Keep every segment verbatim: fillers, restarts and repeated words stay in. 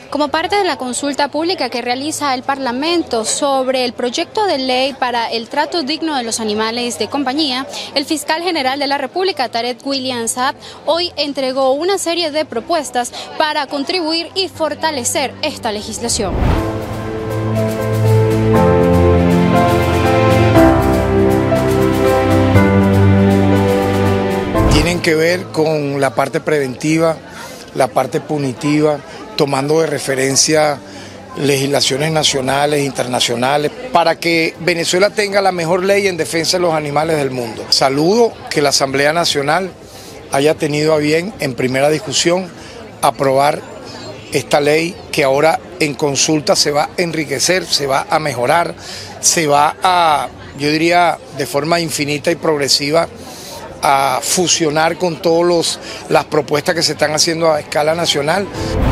Como parte de la consulta pública que realiza el Parlamento sobre el proyecto de ley para el trato digno de los animales de compañía, el fiscal general de la República, Tarek William Saab, hoy entregó una serie de propuestas para contribuir y fortalecer esta legislación. Tienen que ver con la parte preventiva, la parte punitiva, tomando de referencia legislaciones nacionales e internacionales, para que Venezuela tenga la mejor ley en defensa de los animales del mundo. Saludo que la Asamblea Nacional haya tenido a bien, en primera discusión, aprobar esta ley que ahora en consulta se va a enriquecer, se va a mejorar, se va a, yo diría, de forma infinita y progresiva, a fusionar con todas las propuestas que se están haciendo a escala nacional.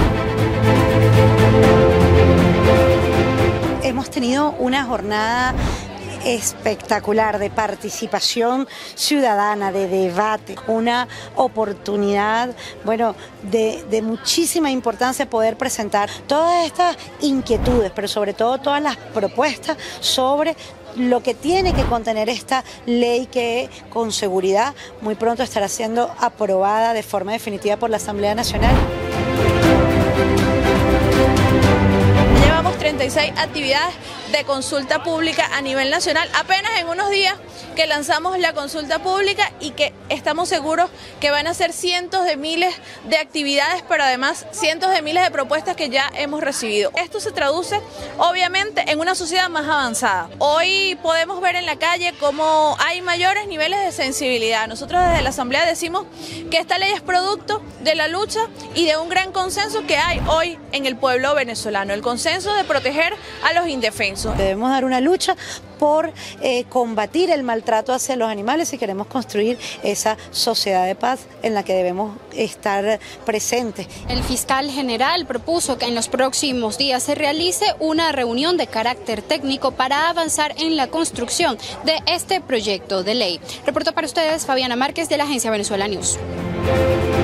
Hemos tenido una jornada espectacular de participación ciudadana, de debate, una oportunidad, bueno, de, de muchísima importancia poder presentar todas estas inquietudes, pero sobre todo todas las propuestas sobre lo que tiene que contener esta ley que con seguridad muy pronto estará siendo aprobada de forma definitiva por la Asamblea Nacional. Llevamos treinta y seis actividades de consulta pública a nivel nacional, apenas en unos días que lanzamos la consulta pública y que estamos seguros que van a ser cientos de miles de actividades, pero además cientos de miles de propuestas que ya hemos recibido. Esto se traduce obviamente en una sociedad más avanzada. Hoy podemos ver en la calle cómo hay mayores niveles de sensibilidad. Nosotros desde la Asamblea decimos que esta ley es producto de la lucha y de un gran consenso que hay hoy en el pueblo venezolano, el consenso de proteger a los indefensos. Debemos dar una lucha por eh, combatir el maltrato hacia los animales si queremos construir esa sociedad de paz en la que debemos estar presentes. El fiscal general propuso que en los próximos días se realice una reunión de carácter técnico para avanzar en la construcción de este proyecto de ley. Reportó para ustedes Fabiana Márquez de la agencia Venezuela News.